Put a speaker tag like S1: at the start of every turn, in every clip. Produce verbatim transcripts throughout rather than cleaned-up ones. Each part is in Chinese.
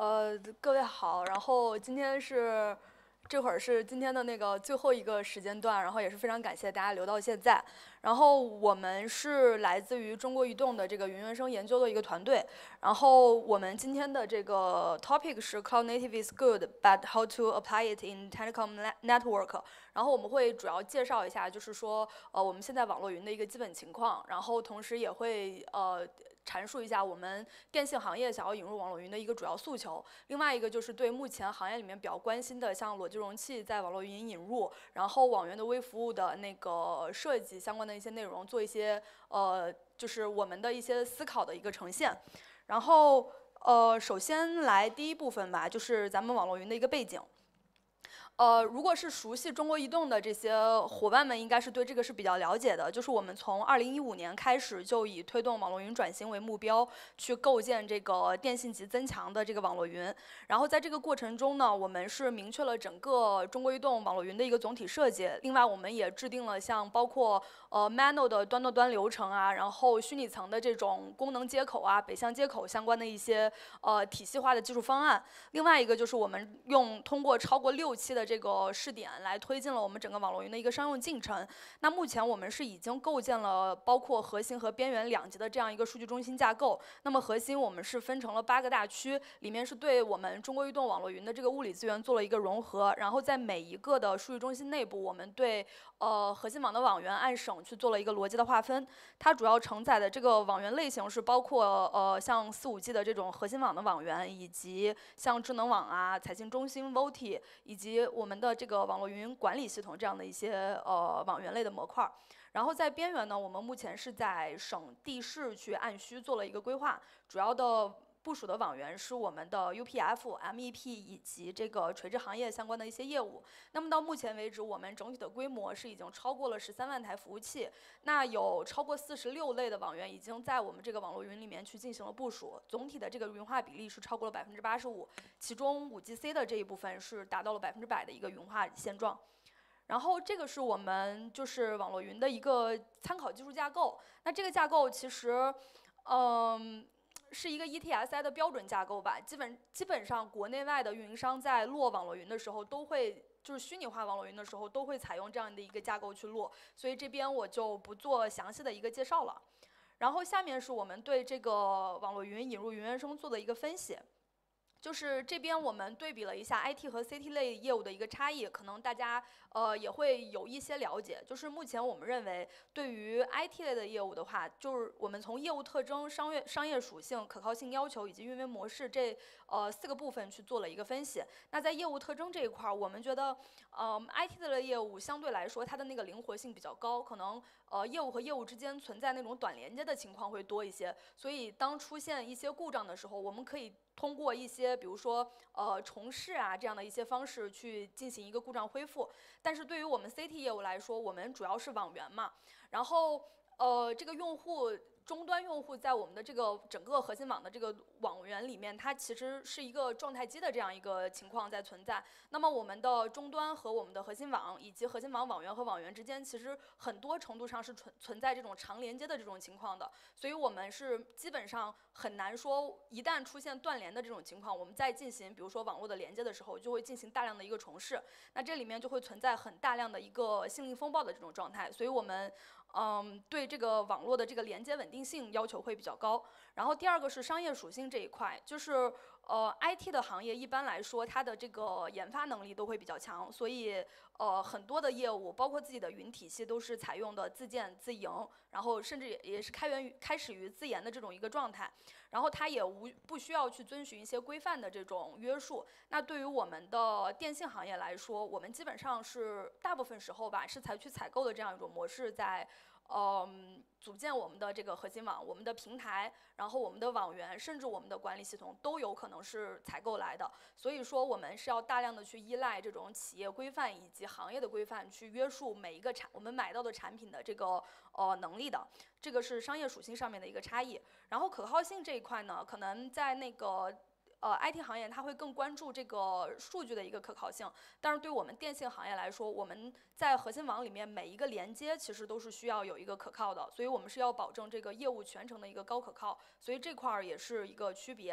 S1: 呃，各位好，然后今天是这会儿是今天的那个最后一个时间段，然后也是非常感谢大家留到现在。然后我们是来自于中国移动的这个云原生研究的一个团队，然后我们今天的这个 topic 是 Cloud Native is good, but how to apply it in telecom network。然后我们会主要介绍一下，就是说呃我们现在网络云的一个基本情况，然后同时也会呃。阐述一下我们电信行业想要引入网络云的一个主要诉求。另外一个就是对目前行业里面比较关心的，像裸机容器在网络云引入，然后网源的微服务的那个设计相关的一些内容，做一些呃，就是我们的一些思考的一个呈现。然后呃，首先来第一部分吧，就是咱们网络云的一个背景。呃，如果是熟悉中国移动的这些伙伴们，应该是对这个是比较了解的。就是我们从二零一五年开始就以推动网络云转型为目标，去构建这个电信级增强的这个网络云。然后在这个过程中呢，我们是明确了整个中国移动网络云的一个总体设计。另外，我们也制定了像包括呃 M A N O 的端到端流程啊，然后虚拟层的这种功能接口啊、北向接口相关的一些呃体系化的技术方案。另外一个就是我们用通过超过六期的这个试点来推进了我们整个网络云的一个商用进程。那目前我们是已经构建了包括核心和边缘两级的这样一个数据中心架构。那么核心我们是分成了八个大区，里面是对我们中国移动网络云的这个物理资源做了一个融合。然后在每一个的数据中心内部，我们对呃核心网的网源按省去做了一个逻辑的划分。它主要承载的这个网源类型是包括呃像四五 G 的这种核心网的网源，以及像智能网啊、财信中心 V O T I， 以及我们的这个网络云管理系统这样的一些呃网源类的模块。然后在边缘呢，我们目前是在省地市去按需做了一个规划，主要的部署的网源是我们的 U P F、M E P 以及这个垂直行业相关的一些业务。那么到目前为止，我们整体的规模是已经超过了十三万台服务器，那有超过四十六类的网源已经在我们这个网络云里面去进行了部署，总体的这个云化比例是超过了百分之八十五，其中五 G C 的这一部分是达到了百分之百的一个云化现状。然后这个是我们就是网络云的一个参考技术架构。那这个架构其实，嗯。是一个 E T S I 的标准架构吧，基本基本上国内外的运营商在落网络云的时候，都会就是虚拟化网络云的时候，都会采用这样的一个架构去落，所以这边我就不做详细的一个介绍了。然后下面是我们对这个网络云引入云原生做的一个分析。就是这边我们对比了一下 I T 和 C T 类业务的一个差异，可能大家呃也会有一些了解。就是目前我们认为，对于 I T 类的业务的话，就是我们从业务特征、商业商业属性、可靠性要求以及运维模式这呃四个部分去做了一个分析。那在业务特征这一块儿，我们觉得呃 I T 类的业务相对来说它的那个灵活性比较高，可能呃业务和业务之间存在那种短连接的情况会多一些。所以当出现一些故障的时候，我们可以通过一些比如说呃重试啊这样的一些方式去进行一个故障恢复。但是对于我们 C T 业务来说，我们主要是网源嘛，然后呃这个用户。终端用户在我们的这个整个核心网的这个网源里面，它其实是一个状态机的这样一个情况在存在。那么我们的终端和我们的核心网，以及核心网网源和网源之间，其实很多程度上是存存在这种长连接的这种情况的。所以我们是基本上很难说，一旦出现断连的这种情况，我们再进行比如说网络的连接的时候，就会进行大量的一个重试。那这里面就会存在很大量的一个心灵风暴的这种状态。所以我们嗯，对这个网络的这个连接稳定性要求会比较高。然后第二个是商业属性这一块，就是呃 I T 的行业一般来说，它的这个研发能力都会比较强，所以呃很多的业务，包括自己的云体系，都是采用的自建自营，然后甚至也也是开源于开始于自研的这种一个状态。然后它也无不需要去遵循一些规范的这种约束。那对于我们的电信行业来说，我们基本上是大部分时候吧，是采取采购的这样一种模式在。嗯，组建我们的这个核心网、我们的平台，然后我们的网源，甚至我们的管理系统都有可能是采购来的。所以说，我们是要大量的去依赖这种企业规范以及行业的规范，去约束每一个产我们买到的产品的这个呃能力的。这个是商业属性上面的一个差异。然后可靠性这一块呢，可能在那个。呃，I T 行业它会更关注这个数据的一个可靠性，但是对我们电信行业来说，我们在核心网里面每一个连接其实都是需要有一个可靠的，所以我们是要保证这个业务全程的一个高可靠，所以这块儿也是一个区别。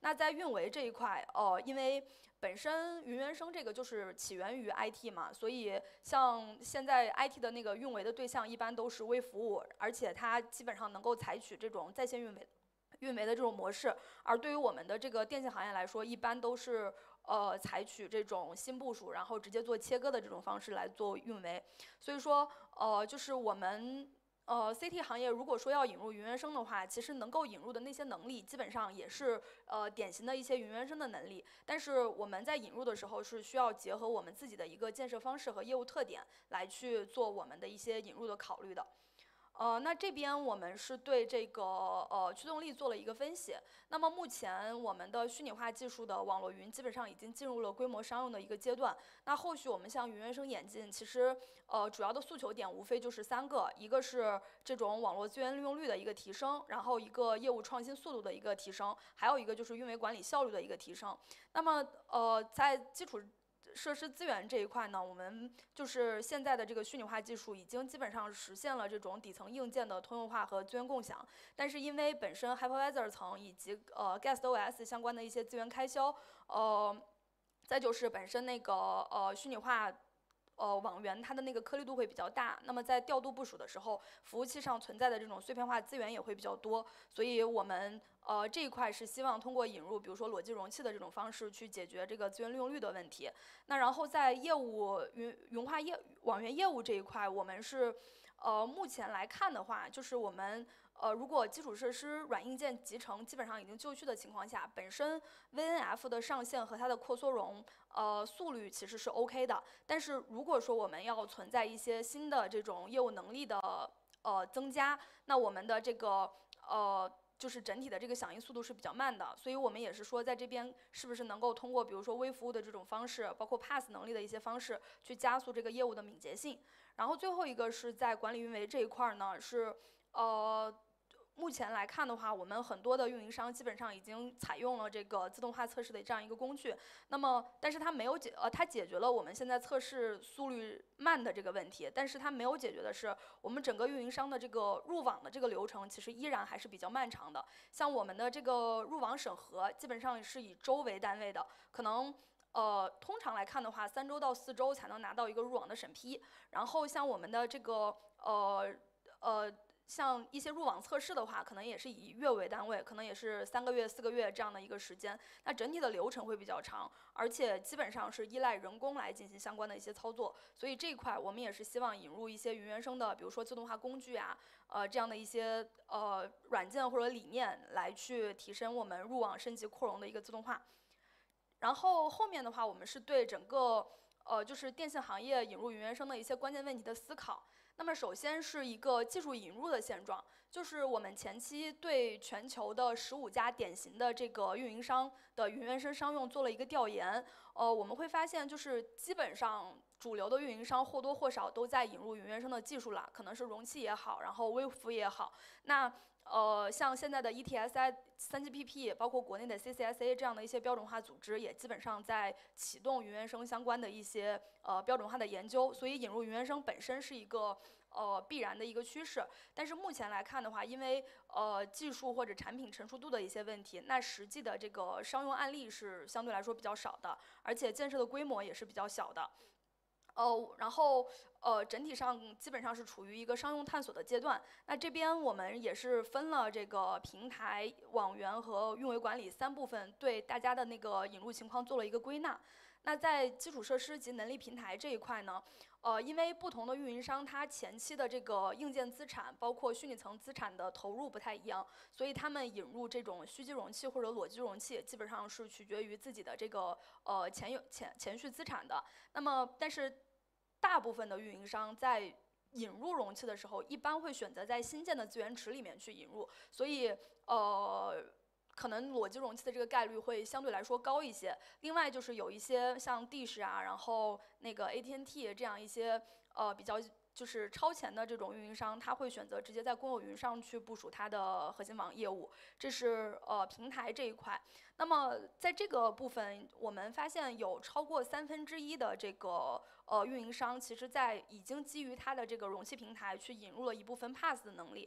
S1: 那在运维这一块，呃，因为本身云原生这个就是起源于 I T 嘛，所以像现在 I T 的那个运维的对象一般都是微服务，而且它基本上能够采取这种在线运维。运维的这种模式，而对于我们的这个电信行业来说，一般都是呃采取这种新部署，然后直接做切割的这种方式来做运维。所以说，呃，就是我们呃 C T 行业如果说要引入云原生的话，其实能够引入的那些能力，基本上也是呃典型的一些云原生的能力。但是我们在引入的时候，是需要结合我们自己的一个建设方式和业务特点来去做我们的一些引入的考虑的。呃，那这边我们是对这个呃驱动力做了一个分析。那么目前我们的虚拟化技术的网络云基本上已经进入了规模商用的一个阶段。那后续我们向云原生演进，其实呃主要的诉求点无非就是三个，一个是这种网络资源利用率的一个提升，然后一个业务创新速度的一个提升，还有一个就是运维管理效率的一个提升。那么呃在基础设施资源这一块呢，我们就是现在的这个虚拟化技术已经基本上实现了这种底层硬件的通用化和资源共享。但是因为本身 hypervisor 层以及呃 guest O S 相关的一些资源开销，呃，再就是本身那个呃虚拟化。呃，网源它的那个颗粒度会比较大，那么在调度部署的时候，服务器上存在的这种碎片化资源也会比较多，所以我们呃这一块是希望通过引入，比如说裸机容器的这种方式去解决这个资源利用率的问题。那然后在业务云云化业网源业务这一块，我们是呃目前来看的话，就是我们。呃，如果基础设施软硬件集成基本上已经就绪的情况下，本身 V N F 的上限和它的扩缩容，呃，速率其实是 OK 的。但是如果说我们要存在一些新的这种业务能力的呃增加，那我们的这个呃。就是整体的这个响应速度是比较慢的，所以我们也是说，在这边是不是能够通过比如说微服务的这种方式，包括 P A S S 能力的一些方式，去加速这个业务的敏捷性。然后最后一个是在管理运维这一块呢，是呃。目前来看的话，我们很多的运营商基本上已经采用了这个自动化测试的这样一个工具。那么，但是它没有解呃，它解决了我们现在测试速率慢的这个问题，但是它没有解决的是我们整个运营商的这个入网的这个流程，其实依然还是比较漫长的。像我们的这个入网审核，基本上是以周为单位的，可能。呃，通常来看的话，三周到四周才能拿到一个入网的审批。然后像我们的这个呃呃。像一些入网测试的话，可能也是以月为单位，可能也是三个月、四个月这样的一个时间。那整体的流程会比较长，而且基本上是依赖人工来进行相关的一些操作。所以这一块我们也是希望引入一些云原生的，比如说自动化工具啊，呃这样的一些呃软件或者理念，来去提升我们入网升级扩容的一个自动化。然后后面的话，我们是对整个呃就是电信行业引入云原生的一些关键问题的思考。那么首先是一个技术引入的现状，就是我们前期对全球的十五家典型的这个运营商的云原生商用做了一个调研，呃，我们会发现就是基本上主流的运营商或多或少都在引入云原生的技术了，可能是容器也好，然后微服也好，那。呃，像现在的 E T S I、三 G P P， 包括国内的 C C S A 这样的一些标准化组织，也基本上在启动云原生相关的一些呃标准化的研究。所以引入云原生本身是一个呃必然的一个趋势。但是目前来看的话，因为呃技术或者产品成熟度的一些问题，那实际的这个商用案例是相对来说比较少的，而且建设的规模也是比较小的。呃，然后呃，整体上基本上是处于一个商用探索的阶段。那这边我们也是分了这个平台、网源和运维管理三部分，对大家的那个引入情况做了一个归纳。那在基础设施及能力平台这一块呢，呃，因为不同的运营商，它前期的这个硬件资产，包括虚拟层资产的投入不太一样，所以他们引入这种虚机容器或者裸机容器，基本上是取决于自己的这个呃前有前前续资产的。那么，但是大部分的运营商在引入容器的时候，一般会选择在新建的资源池里面去引入，所以呃。可能裸机容器的这个概率会相对来说高一些。另外就是有一些像 Dish 啊，然后那个 A T and T 这样一些呃比较就是超前的这种运营商，他会选择直接在公有云上去部署它的核心网业务。这是呃平台这一块。那么在这个部分，我们发现有超过三分之一的这个呃运营商，其实在已经基于它的这个容器平台去引入了一部分 P A S S 的能力。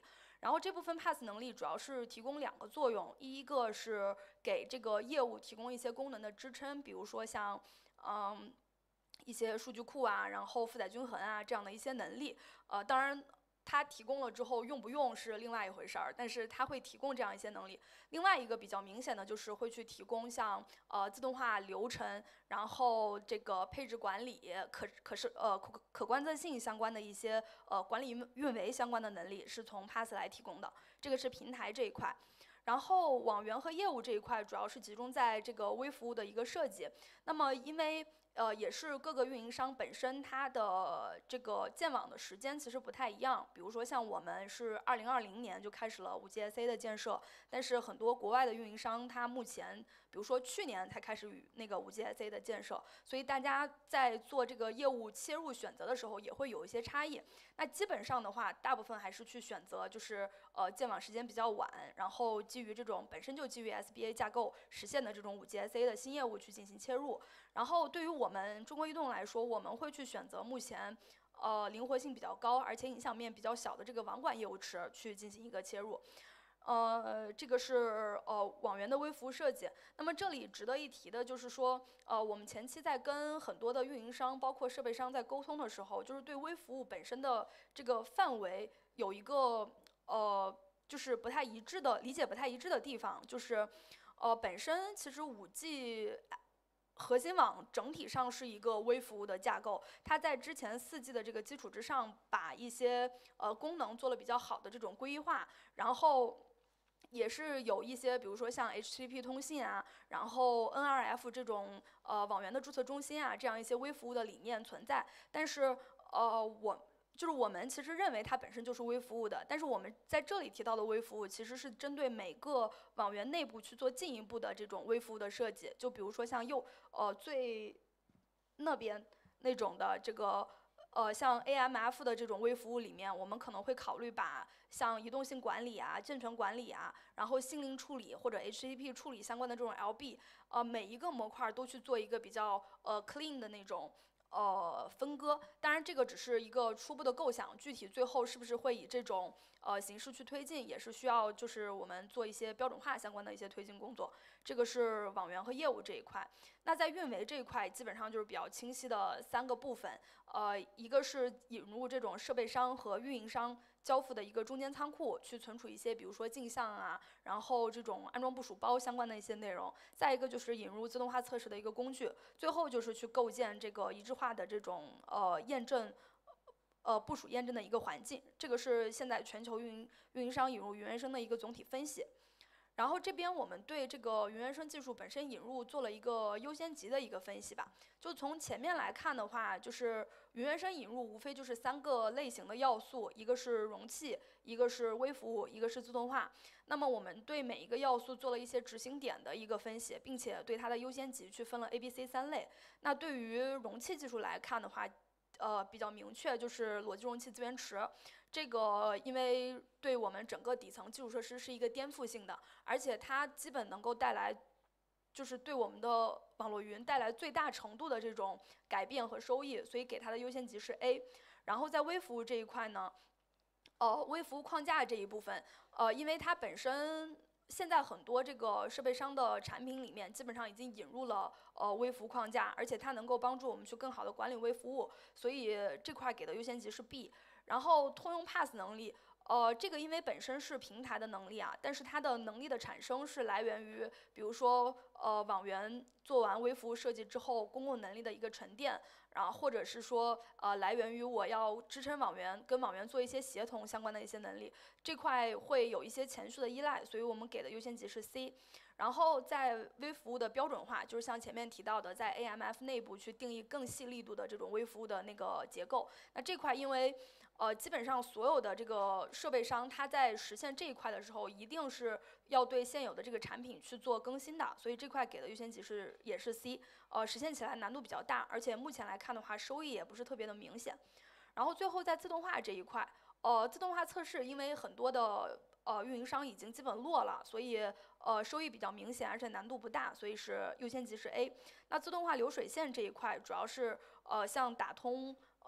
S1: 然后这部分 pass 能力主要是提供两个作用，一个是给这个业务提供一些功能的支撑，比如说像嗯一些数据库啊，然后负载均衡啊这样的一些能力。呃，当然。它提供了之后用不用是另外一回事儿，但是它会提供这样一些能力。另外一个比较明显的就是会去提供像呃自动化流程，然后这个配置管理、可可是呃可可观测性相关的一些呃管理运运维相关的能力是从 P A S S 来提供的。这个是平台这一块。然后网源和业务这一块主要是集中在这个微服务的一个设计。那么因为呃，也是各个运营商本身它的这个建网的时间其实不太一样。比如说像我们是二零二零年就开始了 五 G S A 的建设，但是很多国外的运营商它目前，比如说去年才开始与那个 五 G S A 的建设，所以大家在做这个业务切入选择的时候也会有一些差异。那基本上的话，大部分还是去选择就是呃建网时间比较晚，然后基于这种本身就基于 S B A 架构实现的这种 五 G S A 的新业务去进行切入。然后对于我们中国移动来说，我们会去选择目前呃灵活性比较高，而且影响面比较小的这个网管业务池去进行一个切入。呃，这个是呃网源的微服务设计。那么这里值得一提的就是说，呃，我们前期在跟很多的运营商，包括设备商在沟通的时候，就是对微服务本身的这个范围有一个呃，就是不太一致的理解，不太一致的地方，就是呃，本身其实 五 G。核心网整体上是一个微服务的架构，它在之前四 G 的这个基础之上，把一些呃功能做了比较好的这种规划，然后也是有一些，比如说像 H T T P 通信啊，然后 N R F 这种呃网源的注册中心啊，这样一些微服务的理念存在，但是呃我。就是我们其实认为它本身就是微服务的，但是我们在这里提到的微服务，其实是针对每个网源内部去做进一步的这种微服务的设计。就比如说像右呃最那边那种的这个呃像 A M F 的这种微服务里面，我们可能会考虑把像移动性管理啊、健全管理啊，然后心灵处理或者 H T T P 处理相关的这种 L B， 呃每一个模块都去做一个比较呃 clean 的那种。呃，分割，当然这个只是一个初步的构想，具体最后是不是会以这种呃形式去推进，也是需要就是我们做一些标准化相关的一些推进工作。这个是网源和业务这一块。那在运维这一块，基本上就是比较清晰的三个部分，呃，一个是引入这种设备商和运营商交付的一个中间仓库，去存储一些比如说镜像啊，然后这种安装部署包相关的一些内容。再一个就是引入自动化测试的一个工具，最后就是去构建这个一致化的这种呃验证。呃，部署验证的一个环境，这个是现在全球运营运营商引入云原生的一个总体分析。然后这边我们对这个云原生技术本身引入做了一个优先级的一个分析吧。就从前面来看的话，就是云原生引入无非就是三个类型的要素，一个是容器，一个是微服务，一个是自动化。那么我们对每一个要素做了一些执行点的一个分析，并且对它的优先级去分了 A、B、C 三类。那对于容器技术来看的话，呃，比较明确就是裸机容器自源池，这个因为对我们整个底层基础设施是一个颠覆性的，而且它基本能够带来，就是对我们的网络云带来最大程度的这种改变和收益，所以给它的优先级是 A。然后在微服务这一块呢，呃，微服务框架这一部分，呃，因为它本身。现在很多这个设备商的产品里面，基本上已经引入了呃微服务框架，而且它能够帮助我们去更好的管理微服务，所以这块给的优先级是 B。然后通用 P A S S 能力，呃，这个因为本身是平台的能力啊，但是它的能力的产生是来源于，比如说呃网源做完微服务设计之后，公共能力的一个沉淀，然后或者是说呃来源于我要支撑网源跟网源做一些协同相关的一些能力，这块会有一些前续的依赖，所以我们给的优先级是 C。然后在微服务的标准化，就是像前面提到的，在 A M F 内部去定义更细力度的这种微服务的那个结构。那这块因为呃基本上所有的这个设备商，它在实现这一块的时候，一定是要对现有的这个产品去做更新的，所以这块给的优先级是也是 C。呃，实现起来难度比较大，而且目前来看的话，收益也不是特别的明显。然后最后在自动化这一块，呃，自动化测试因为很多的呃运营商已经基本落了，所以呃收益比较明显，而且难度不大，所以是优先级是 A。那自动化流水线这一块主要是呃像打通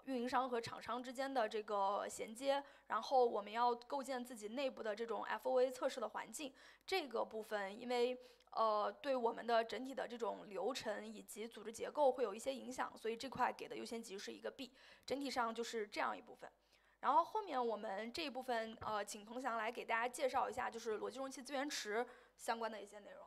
S1: 运营商和厂商之间的这个衔接，然后我们要构建自己内部的这种 F O A 测试的环境。这个部分因为呃对我们的整体的这种流程以及组织结构会有一些影响，所以这块给的优先级是一个 B。整体上就是这样一部分。然后后面我们这一部分呃，请彭翔来给大家介绍一下，就是裸机容器资源池相关的一些内容。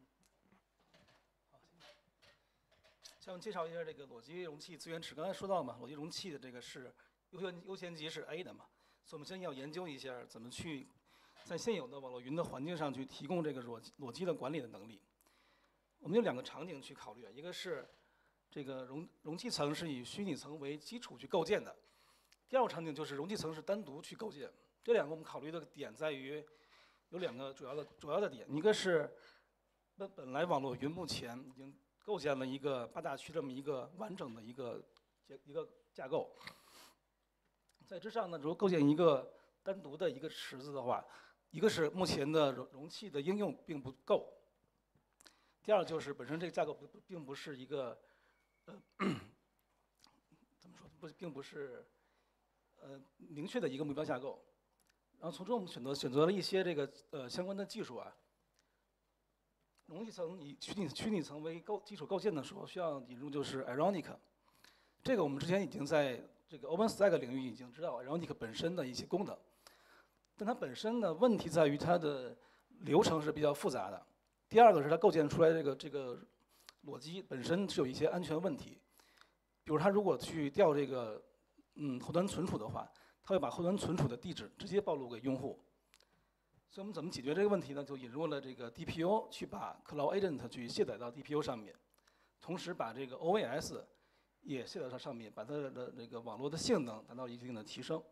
S2: 先介绍一下这个裸机容器资源池。刚才说到嘛，裸机容器的这个是优先优先级是 A 的嘛，所以我们先要研究一下怎么去在现有的网络云的环境上去提供这个裸裸机的管理的能力。我们有两个场景去考虑，一个是这个容容器层是以虚拟层为基础去构建的，第二个场景就是容器层是单独去构建。这两个我们考虑的点在于有两个主要的主要的点，一个是本本来网络云目前已经构建了一个八大区这么一个完整的一个结一个架构，在之上呢，如果构建一个单独的一个池子的话，一个是目前的容容器的应用并不够，第二就是本身这个架构不并不是一个呃怎么说不并不是呃明确的一个目标架构。然后从中我们选择选择了一些这个呃相关的技术啊。容器层以虚拟虚拟层为构基础构建的时候，需要引入就是 Ironic。这个我们之前已经在这个 OpenStack 领域已经知道 Ironic 本身的一些功能，但它本身的问题在于它的流程是比较复杂的。第二个是它构建出来这个这个裸机本身是有一些安全问题，比如它如果去调这个嗯后端存储的话，它会把后端存储的地址直接暴露给用户。所以我们怎么解决这个问题呢？就引入了这个 D P U 去把 Cloud Agent 去卸载到 D P U 上面，同时把这个 O A S 也卸载到上面，把它的这个网络的性能达到一定的提升。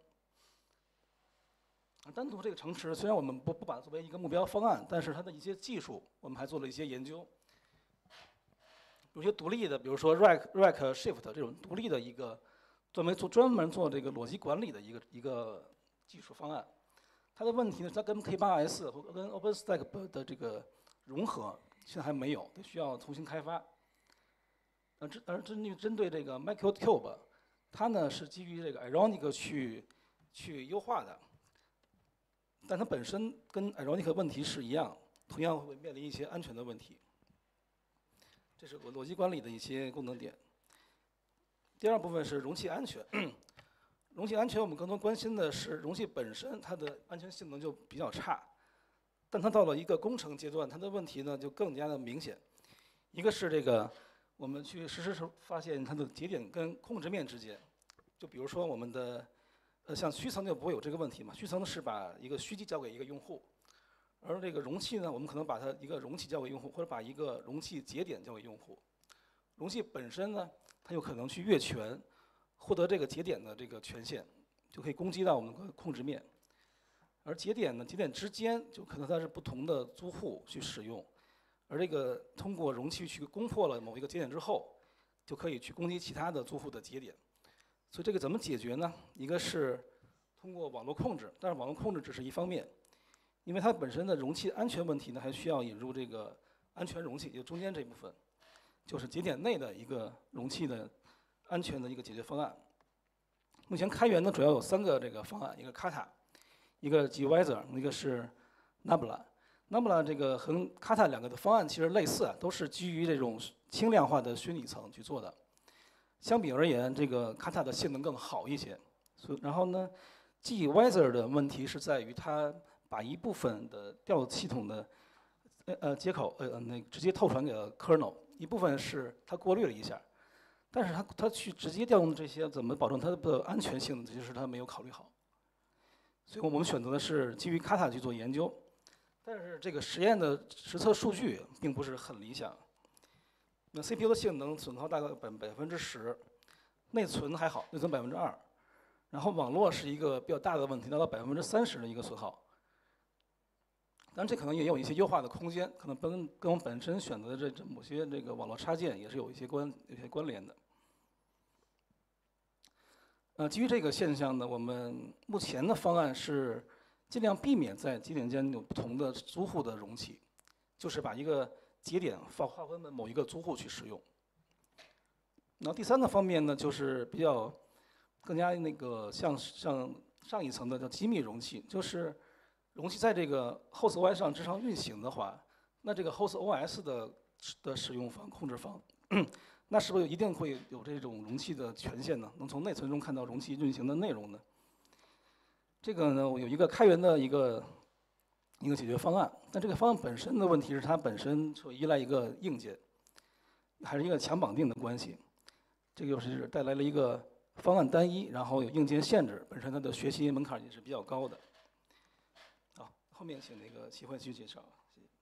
S2: 单独这个城池虽然我们不不把它作为一个目标方案，但是它的一些技术我们还做了一些研究。有些独立的，比如说 Rack Rack Shift 这种独立的一个专门做专门做这个裸机管理的一个一个技术方案。它的问题呢，它跟 K 八 S 和跟 OpenStack 的这个融合现在还没有，得需要重新开发。而针而针对针对这个 MicroCube， 它呢是基于这个 Ironic 去去优化的，但它本身跟 Ironic 问题是一样，同样会面临一些安全的问题。这是裸机管理的一些功能点。第二部分是容器安全。容器安全，我们更多关心的是容器本身它的安全性能就比较差，但它到了一个工程阶段，它的问题呢就更加的明显。一个是这个，我们去实施时发现它的节点跟控制面之间，就比如说我们的，呃，像虚层就不会有这个问题嘛，虚层是把一个虚机交给一个用户，而这个容器呢，我们可能把它一个容器交给用户，或者把一个容器节点交给用户。容器本身呢，它有可能去越权。获得这个节点的这个权限，就可以攻击到我们的控制面。而节点呢，节点之间就可能它是不同的租户去使用，而这个通过容器去攻破了某一个节点之后，就可以去攻击其他的租户的节点。所以这个怎么解决呢？一个是通过网络控制，但是网络控制只是一方面，因为它本身的容器安全问题呢，还需要引入这个安全容器，也就中间这部分，就是节点内的一个容器的安全的一个解决方案。目前开源呢主要有三个这个方案，一个 Kata， 一个 Gvisor， 一个是 Nabla。Nabla 这个和 Kata 两个的方案其实类似，都是基于这种轻量化的虚拟层去做的。相比而言，这个 Kata 的性能更好一些。所以然后呢 ，Gvisor 的问题是在于它把一部分的调系统的呃呃接口呃那直接透传给了 kernel， 一部分是它过滤了一下。但是它它去直接调用这些，怎么保证它的安全性？其实它没有考虑好，所以我们选择的是基于 Kata 去做研究，但是这个实验的实测数据并不是很理想。那 C P U 的性能损耗大概百百分之十，内存还好，内存百分之二，然后网络是一个比较大的问题，达到百分之三十的一个损耗。当然，这可能也有一些优化的空间，可能跟跟我们本身选择的这这某些这个网络插件也是有一些关有些关联的。呃，基于这个现象呢，我们目前的方案是尽量避免在节点间有不同的租户的容器，就是把一个节点划划分为某一个租户去使用。然后第三个方面呢，就是比较更加那个像像上一层的叫机密容器，就是容器在这个 host O S 上正常运行的话，那这个 host O S 的的使用方、控制方，那是不是一定会有这种容器的权限呢？能从内存中看到容器运行的内容呢？这个呢，我有一个开源的一个一个解决方案，但这个方案本身的问题是它本身就依赖一个硬件，还是一个强绑定的关系。这个就是带来了一个方案单一，然后有硬件限制，本身它的学习门槛也是比较高的。好，后面请那个齐慧继续介绍。谢谢。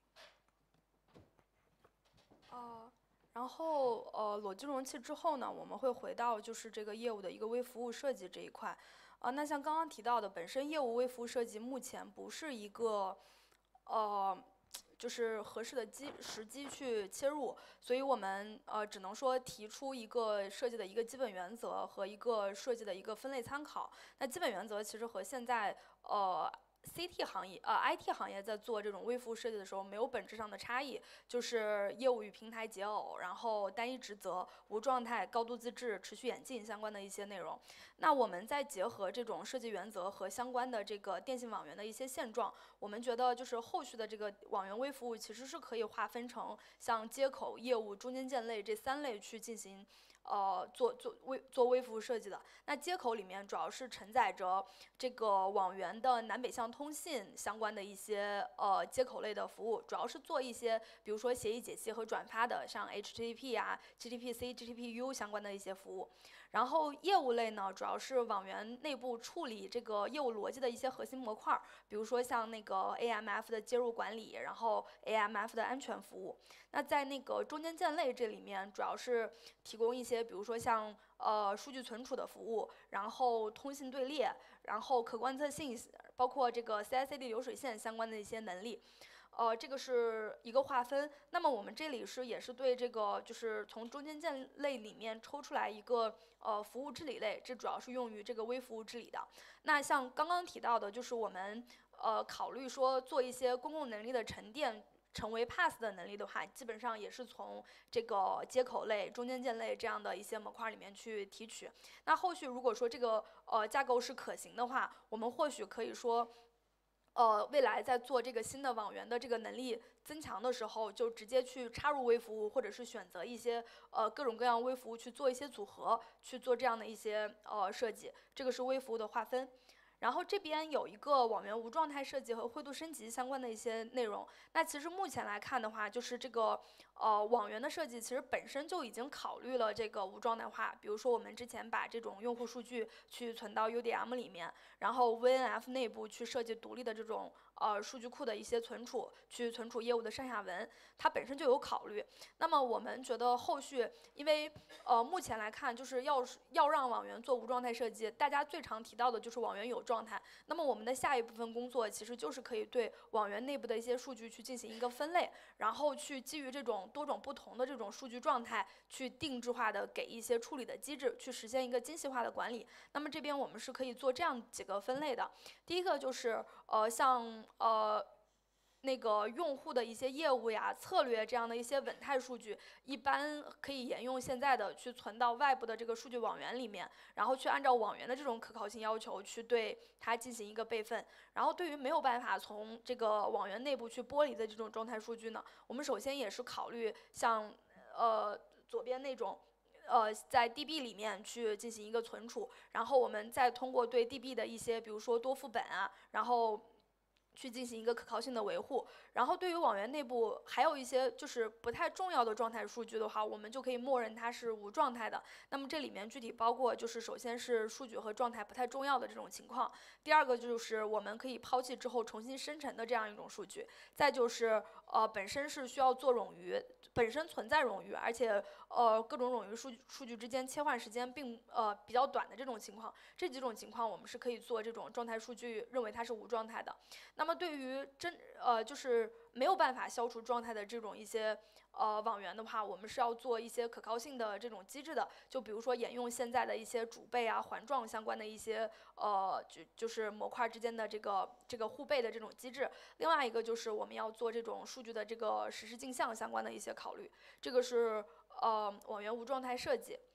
S1: 呃，然后呃，裸机容器之后呢，我们会回到就是这个业务的一个微服务设计这一块。啊、呃，那像刚刚提到的，本身业务微服务设计目前不是一个呃。就是合适的机时机去切入，所以我们呃只能说提出一个设计的一个基本原则和一个设计的一个分类参考。那基本原则其实和现在呃 C T 行业呃 I T 行业在做这种微服务设计的时候没有本质上的差异，就是业务与平台解耦，然后单一职责、无状态、高度自治、持续演进相关的一些内容。那我们再结合这种设计原则和相关的这个电信网源的一些现状，我们觉得就是后续的这个网源微服务其实是可以划分成像接口、业务、中间件类这三类去进行。呃，做做微做微服务设计的，那接口里面主要是承载着这个网源的南北向通信相关的一些呃接口类的服务，主要是做一些比如说协议解析和转发的，像 H T T P 啊、G T P C、G T P U 相关的一些服务。然后业务类呢，主要是网源内部处理这个业务逻辑的一些核心模块，比如说像那个 A M F 的接入管理，然后 A M F 的安全服务。那在那个中间件类这里面，主要是提供一些，比如说像呃数据存储的服务，然后通信队列，然后可观测性，包括这个 C I C D 流水线相关的一些能力。呃，这个是一个划分。那么我们这里是也是对这个就是从中间件类里面抽出来一个呃服务治理类，这主要是用于这个微服务治理的。那像刚刚提到的，就是我们呃考虑说做一些公共能力的沉淀。成为 P A S S 的能力的话，基本上也是从这个接口类、中间件类这样的一些模块里面去提取。那后续如果说这个呃架构是可行的话，我们或许可以说。呃，未来在做这个新的网源的这个能力增强的时候，就直接去插入微服务，或者是选择一些呃各种各样微服务去做一些组合，去做这样的一些呃设计。这个是微服务的划分。然后这边有一个网源无状态设计和灰度升级相关的一些内容。那其实目前来看的话，就是这个呃网源的设计其实本身就已经考虑了这个无状态化。比如说我们之前把这种用户数据去存到 U D M 里面，然后 V N F 内部去设计独立的这种呃数据库的一些存储，去存储业务的上下文，它本身就有考虑。那么我们觉得后续，因为呃目前来看，就是要要让网源做无状态设计，大家最常提到的就是网源有状态。那么我们的下一部分工作其实就是可以对网源内部的一些数据去进行一个分类，然后去基于这种多种不同的这种数据状态，去定制化的给一些处理的机制，去实现一个精细化的管理。那么这边我们是可以做这样几个分类的。第一个就是呃像呃。那个用户的一些业务呀、策略这样的一些稳态数据，一般可以沿用现在的去存到外部的这个数据网源里面，然后去按照网源的这种可靠性要求去对它进行一个备份。然后对于没有办法从这个网源内部去剥离的这种状态数据呢，我们首先也是考虑像呃左边那种。呃，在 D B 里面去进行一个存储，然后我们再通过对 D B 的一些，比如说多副本啊，然后去进行一个可靠性的维护。然后对于网源内部还有一些就是不太重要的状态数据的话，我们就可以默认它是无状态的。那么这里面具体包括就是首先是数据和状态不太重要的这种情况，第二个就是我们可以抛弃之后重新生成的这样一种数据，再就是呃本身是需要做冗余。本身存在冗余，而且呃各种冗余数据数据之间切换时间并呃比较短的这种情况，这几种情况我们是可以做这种状态数据认为它是无状态的。那么对于真呃就是没有办法消除状态的这种一些呃网源的话，我们是要做一些可靠性的这种机制的，就比如说沿用现在的一些主备啊、环状相关的一些呃就就是模块之间的这个这个互备的这种机制。另外一个就是我们要做这种数据的这个实时镜像相关的一些考虑，这个是呃网源无状态设计。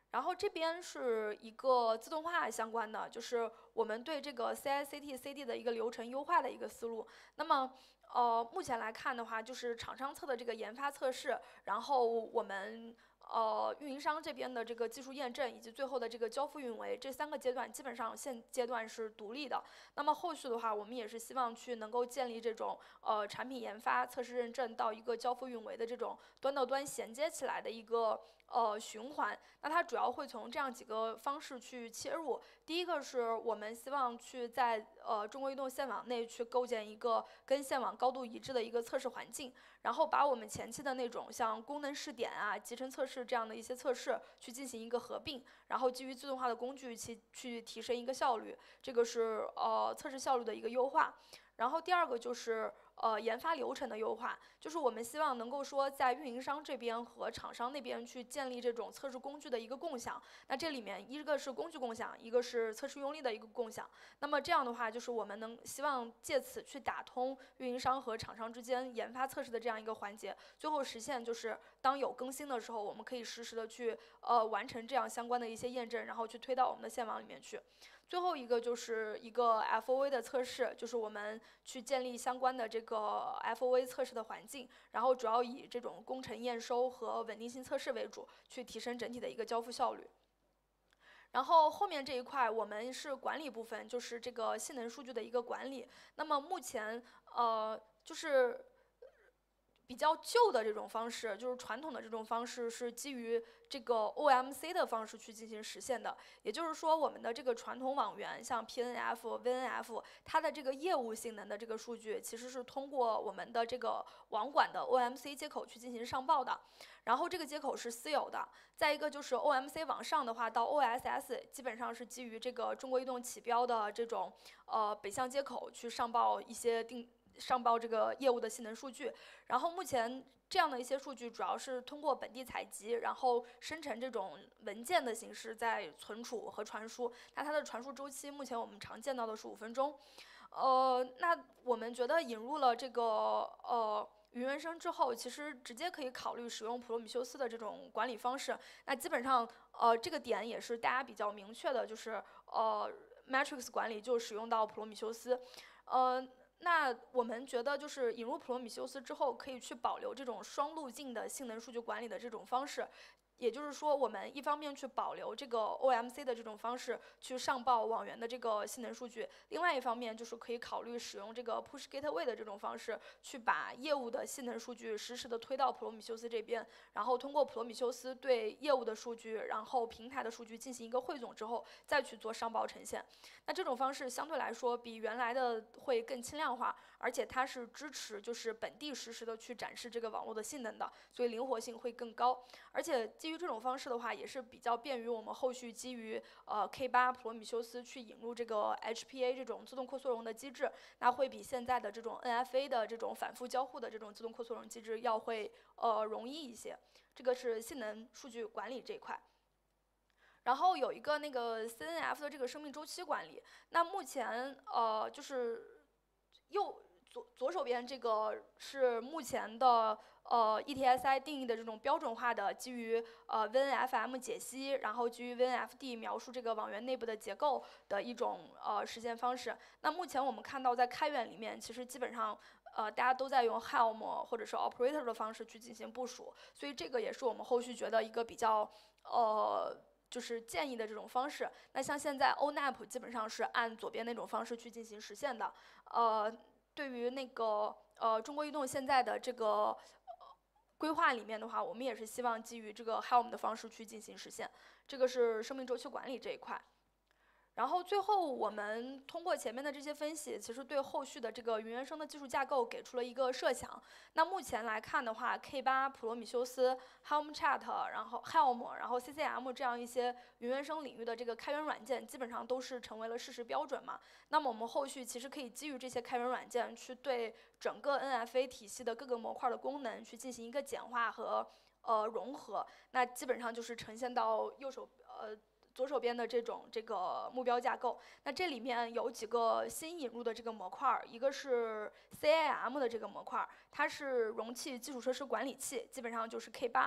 S1: 然后这边是一个自动化相关的，就是我们对这个 C I C T C D 的一个流程优化的一个思路。那么，呃，目前来看的话，就是厂商侧的这个研发测试，然后我们呃运营商这边的这个技术验证，以及最后的这个交付运维，这三个阶段基本上现阶段是独立的。那么后续的话，我们也是希望去能够建立这种呃产品研发、测试认证到一个交付运维的这种端到端衔接起来的一个呃循环。那它主要会从这样几个方式去切入。第一个是我们希望去在呃中国移动线网内去构建一个跟线网高度一致的一个测试环境，然后把我们前期的那种像功能试点啊、集成测试这样的一些测试去进行一个合并，然后基于自动化的工具去去提升一个效率，这个是呃测试效率的一个优化。然后第二个就是呃研发流程的优化，就是我们希望能够说在运营商这边和厂商那边去建立这种测试工具的一个共享。那这里面一个是工具共享，一个是测试用例的一个共享。那么这样的话，就是我们能希望借此去打通运营商和厂商之间研发测试的这样一个环节，最后实现就是当有更新的时候，我们可以实时的去呃完成这样相关的一些验证，然后去推到我们的线网里面去。最后一个就是一个 F O A 的测试，就是我们去建立相关的这个 F O A 测试的环境，然后主要以这种工程验收和稳定性测试为主，去提升整体的一个交付效率。然后后面这一块我们是管理部分，就是这个性能数据的一个管理。那么目前呃就是比较旧的这种方式，就是传统的这种方式是基于这个 O M C 的方式去进行实现的。也就是说，我们的这个传统网源，像 P N F、V N F， 它的这个业务性能的这个数据，其实是通过我们的这个网管的 O M C 接口去进行上报的。然后这个接口是私有的。再一个就是 O M C 往上的话，到 O S S 基本上是基于这个中国移动起标的这种呃北向接口去上报一些定。上报这个业务的性能数据，然后目前这样的一些数据主要是通过本地采集，然后生成这种文件的形式在存储和传输。那它的传输周期，目前我们常见到的是五分钟。呃，那我们觉得引入了这个呃云原生之后，其实直接可以考虑使用普罗米修斯的这种管理方式。那基本上呃这个点也是大家比较明确的，就是呃 Matrix 管理就使用到普罗米修斯，呃。那我们觉得，就是引入普罗米修斯之后，可以去保留这种双路径的性能数据管理的这种方式。也就是说，我们一方面去保留这个 O M C 的这种方式去上报网源的这个性能数据，另外一方面就是可以考虑使用这个 Push Gateway 的这种方式，去把业务的性能数据实时的推到普罗米修斯这边，然后通过普罗米修斯对业务的数据，然后平台的数据进行一个汇总之后，再去做上报呈现。那这种方式相对来说比原来的会更轻量化，而且它是支持就是本地实时的去展示这个网络的性能的，所以灵活性会更高。而且基于这种方式的话，也是比较便于我们后续基于呃 K 八 普罗米修斯去引入这个 H P A 这种自动扩缩容的机制，那会比现在的这种 N F A 的这种反复交互的这种自动扩缩容机制要会呃容易一些。这个是性能数据管理这一块。然后有一个那个 C N F 的这个生命周期管理，那目前呃就是右左左手边这个是目前的呃 E T S I 定义的这种标准化的基于呃 V N F M 解析，然后基于 V N F D 描述这个网源内部的结构的一种呃实现方式。那目前我们看到在开源里面，其实基本上呃大家都在用 Helm 或者是 Operator 的方式去进行部署，所以这个也是我们后续觉得一个比较呃。就是建议的这种方式。那像现在 O N A P 基本上是按左边那种方式去进行实现的。呃，对于那个呃中国移动现在的这个、呃、规划里面的话，我们也是希望基于这个 Helm 的方式去进行实现。这个是生命周期管理这一块。然后最后我们通过前面的这些分析，其实对后续的这个云原生的技术架构给出了一个设想。那目前来看的话 ，K 八、普罗米修斯、Helm Chat， 然后 Helm， 然后 C C M 这样一些云原生领域的这个开源软件，基本上都是成为了事实标准嘛。那么我们后续其实可以基于这些开源软件，去对整个 N F A 体系的各个模块的功能去进行一个简化和呃融合。那基本上就是呈现到右手呃。左手边的这种这个目标架构，那这里面有几个新引入的这个模块，一个是 C I M 的这个模块，它是容器基础设施管理器，基本上就是 K 八。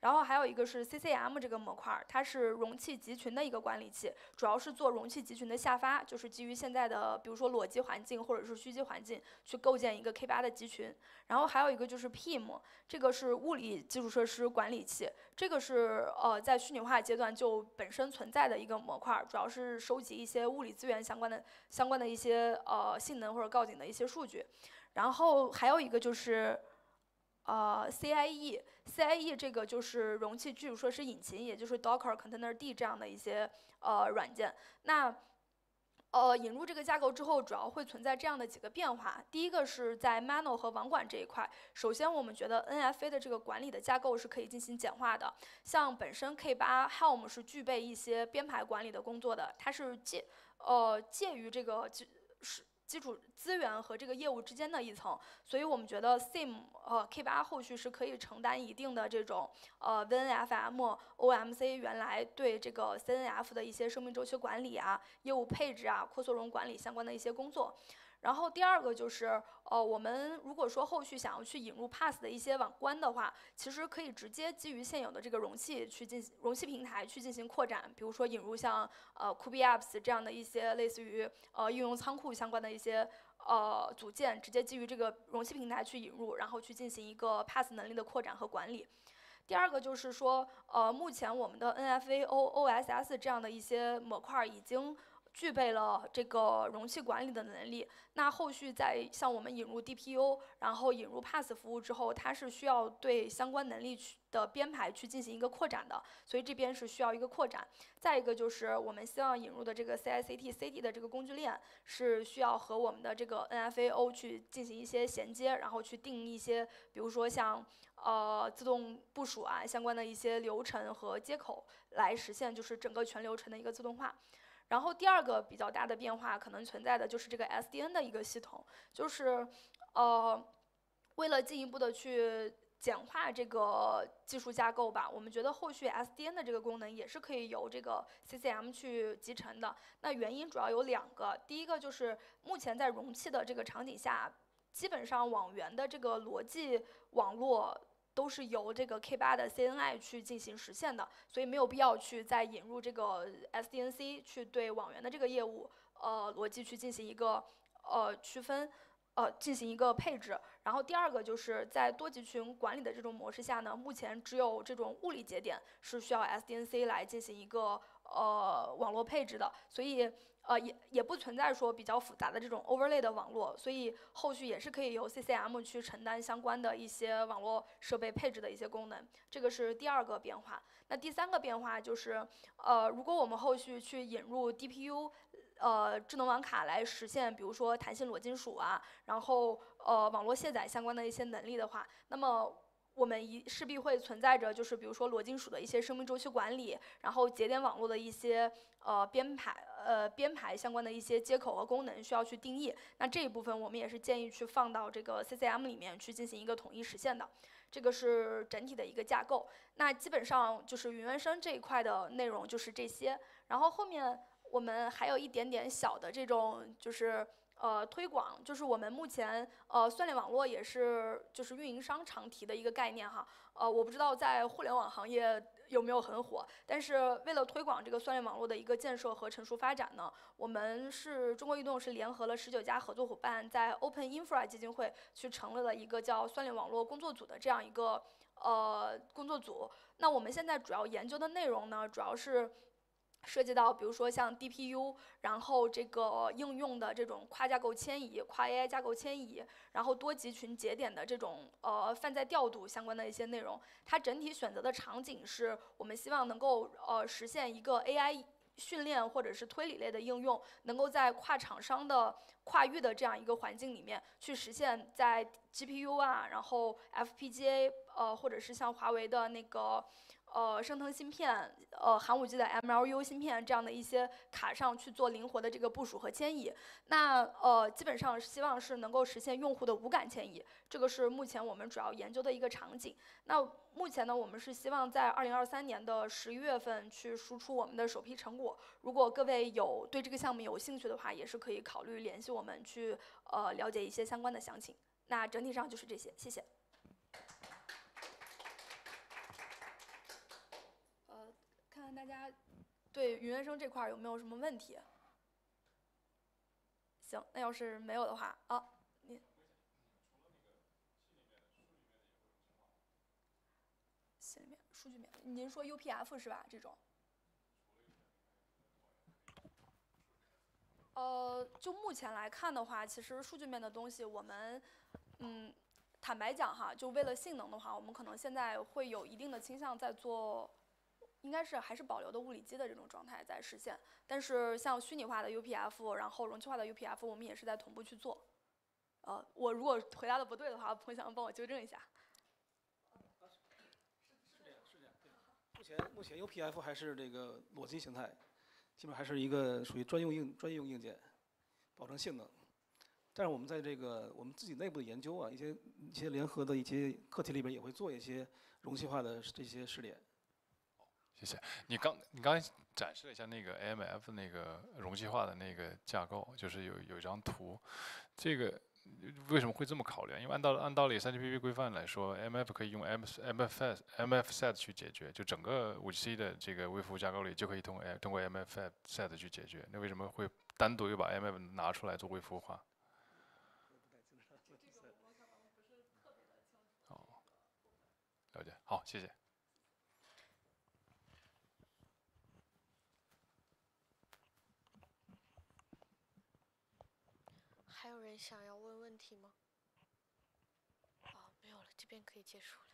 S1: 然后还有一个是 C C M 这个模块，它是容器集群的一个管理器，主要是做容器集群的下发，就是基于现在的比如说裸机环境或者是虚机环境去构建一个 K 八的集群。然后还有一个就是 P I M， 这个是物理基础设施管理器，这个是呃在虚拟化阶段就本身存在的一个模块，主要是收集一些物理资源相关的相关的一些呃性能或者告警的一些数据。然后还有一个就是呃 C I E，C I E 这个就是容器基础设施引擎，也就是 Docker Containerd 这样的一些呃软件。那呃，引入这个架构之后，主要会存在这样的几个变化。第一个是在 M A N O 和网管这一块，首先我们觉得 N F A 的这个管理的架构是可以进行简化的。像本身 K 八 Helm 是具备一些编排管理的工作的，它是介呃介于这个是。基础资源和这个业务之间的一层，所以我们觉得 S I M 呃 K 八后续是可以承担一定的这种呃 V N F M、O M C 原来对这个 C N F 的一些生命周期管理啊、业务配置啊、扩缩容管理相关的一些工作。然后第二个就是，呃，我们如果说后续想要去引入 P A S S 的一些网关的话，其实可以直接基于现有的这个容器去进行容器平台去进行扩展，比如说引入像呃 Kubernetes 这样的一些类似于呃应用仓库相关的一些呃组件，直接基于这个容器平台去引入，然后去进行一个 P A S S 能力的扩展和管理。第二个就是说，呃，目前我们的 N F A O、O S S 这样的一些模块已经具备了这个容器管理的能力。那后续在像我们引入 D P U， 然后引入 P A S S 服务之后，它是需要对相关能力去的编排去进行一个扩展的，所以这边是需要一个扩展。再一个就是我们希望引入的这个 C I C T C D 的这个工具链是需要和我们的这个 N F A O 去进行一些衔接，然后去定一些，比如说像呃自动部署啊相关的一些流程和接口，来实现就是整个全流程的一个自动化。然后第二个比较大的变化可能存在的就是这个 S D N 的一个系统，就是呃为了进一步的去简化这个技术架构吧，我们觉得后续 S D N 的这个功能也是可以由这个 C C M 去集成的。那原因主要有两个，第一个就是目前在容器的这个场景下，基本上网源的这个逻辑网络都是由这个 K 八的 C N I 去进行实现的，所以没有必要去再引入这个 S D N C 去对网源的这个业务呃逻辑去进行一个呃区分。呃，进行一个配置。然后第二个就是在多集群管理的这种模式下呢，目前只有这种物理节点是需要 S D N C 来进行一个呃网络配置的，所以呃也也不存在说比较复杂的这种 overlay 的网络，所以后续也是可以由 C C M 去承担相关的一些网络设备配置的一些功能，这个是第二个变化。那第三个变化就是，呃，如果我们后续去引入 D P U。呃，智能网卡来实现，比如说弹性裸金属啊，然后呃网络卸载相关的一些能力的话，那么我们一势必会存在着就是比如说裸金属的一些生命周期管理，然后节点网络的一些呃编排呃编排相关的一些接口和功能需要去定义。那这一部分我们也是建议去放到这个 C C M 里面去进行一个统一实现的。这个是整体的一个架构。那基本上就是云原生这一块的内容就是这些，然后后面。我们还有一点点小的这种就是呃推广，就是我们目前呃算力网络也是就是运营商常提的一个概念哈，呃我不知道在互联网行业有没有很火，但是为了推广这个算力网络的一个建设和成熟发展呢，我们是中国移动是联合了十九家合作伙伴，在 Open Infra 基金会去成立了一个叫算力网络工作组的这样一个呃工作组。那我们现在主要研究的内容呢，主要是。涉及到比如说像 D P U， 然后这个应用的这种跨架构迁移、跨 A I 架构迁移，然后多集群节点的这种呃泛在调度相关的一些内容。它整体选择的场景是我们希望能够呃实现一个 A I 训练或者是推理类的应用，能够在跨厂商的跨域的这样一个环境里面去实现，在 G P U 啊，然后 F P G A 呃或者是像华为的那个。呃，升腾芯片，呃，寒武纪的 M L U 芯片这样的一些卡上去做灵活的这个部署和迁移。那呃，基本上希望是能够实现用户的无感迁移，这个是目前我们主要研究的一个场景。那目前呢，我们是希望在二零二三年的十一月份去输出我们的首批成果。如果各位有对这个项目有兴趣的话，也是可以考虑联系我们去呃了解一些相关的详情。那整体上就是这些，谢谢。 大家对云原生这块有没有什么问题？行，那要是没有的话，啊，你心里面数据面，您说 U P F 是吧？这种？呃，就目前来看的话，其实数据面的东西，我们，嗯，坦白讲哈，就为了性能的话，我们可能现在会有一定的倾向在做，应该是还是保留的物理机的这种状态在实现。但是像虚拟化的 U P F，然后容器化的 U P F，我们也是在同步去做。呃，我如果回答的不对的话，彭翔帮我纠正一下。
S2: 是这样，是这样，对。目前目前 U P F 还是这个裸机形态。基本上还是一个属于专用硬专用硬件，保证性能。但是我们在这个我们自己内部的研究啊，一些一些联合的一些课题里边也会做一些容器化的这些试点。
S3: 谢谢你刚你刚才展示了一下那个 A M F 那个容器化的那个架构，就是有有一张图，这个为什么会这么考虑？因为按道按道理 三 G P P 规范来说 ，M F 可以用 M M F S M F S E T 去解决，就整个五 G 的这个微服务架构里就可以通过通过 M F S E T 去解决。那为什么会单独又把 M F 拿出来做微服务化？哦，了解，好，谢谢。
S4: 还有人想要问问题吗？哦，没有了，这边可以结束了。